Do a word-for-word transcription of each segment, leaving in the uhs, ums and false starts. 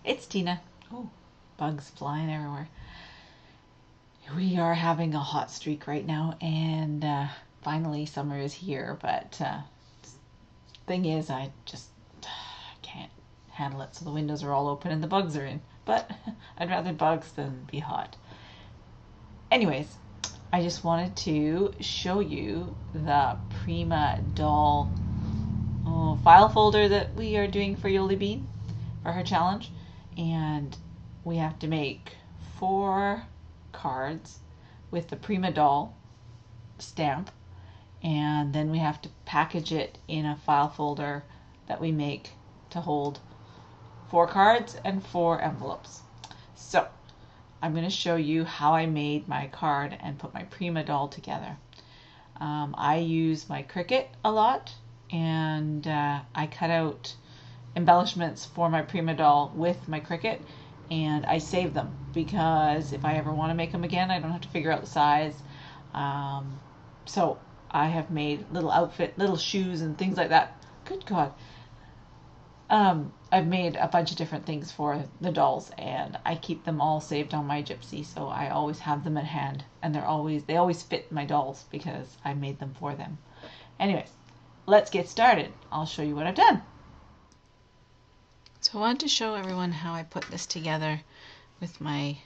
It's Tina. Oh, bugs flying everywhere. We are having a hot streak right now, and uh, finally summer is here, but uh, thing is, I just can't handle it, so the windows are all open and the bugs are in. But I'd rather bugs than be hot. Anyways, I just wanted to show you the Prima Doll oh, file folder that we are doing for Yoli Bean for her challenge. And we have to make four cards with the Prima Doll stamp, and then we have to package it in a file folder that we make to hold four cards and four envelopes. So I'm going to show you how I made my card and put my Prima Doll together. Um, I use my Cricut a lot, and uh, I cut out embellishments for my Prima Doll with my Cricut, and I save them because if I ever want to make them again, I don't have to figure out the size. Um, so I have made little outfit, little shoes and things like that. Good God. Um, I've made a bunch of different things for the dolls, and I keep them all saved on my Gypsy, so I always have them at hand, and they're always they always fit my dolls because I made them for them. Anyways, let's get started. I'll show you what I've done. So I wanted to show everyone how I put this together with my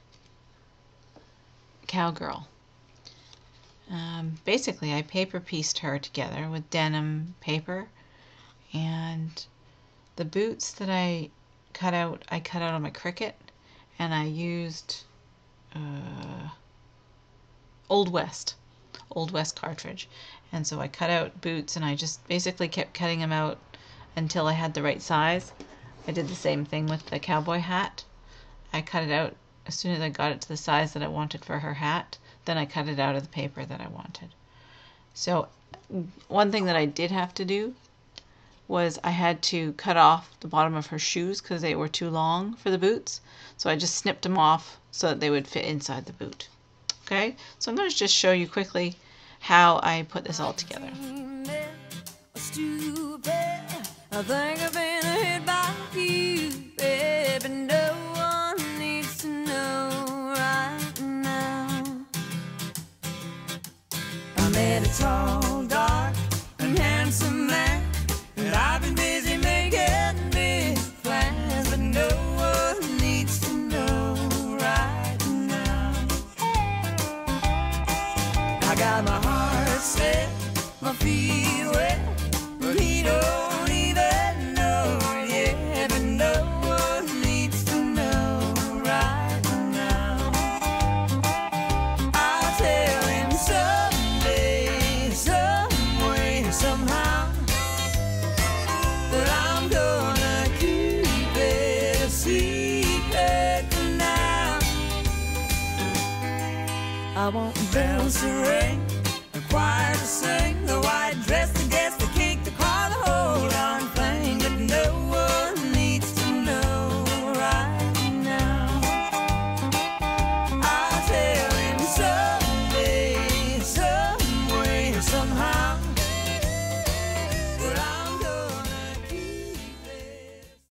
cowgirl. Um, basically, I paper pieced her together with denim paper, and the boots that I cut out, I cut out on my Cricut, and I used uh, Old West, Old West cartridge. And so I cut out boots, and I just basically kept cutting them out until I had the right size. I did the same thing with the cowboy hat. I cut it out as soon as I got it to the size that I wanted for her hat. Then I cut it out of the paper that I wanted. So one thing that I did have to do was I had to cut off the bottom of her shoes because they were too long for the boots. So I just snipped them off so that they would fit inside the boot. Okay, so I'm going to just show you quickly how I put this all together. I think I've been hit by you, baby. No one needs to know right now. I met a tall, dark, and handsome man, and I've been busy making big plans, but no one needs to know right now. I got my heart set, my feet wet, but he don't. I want bells to ring, a choir to sing, though I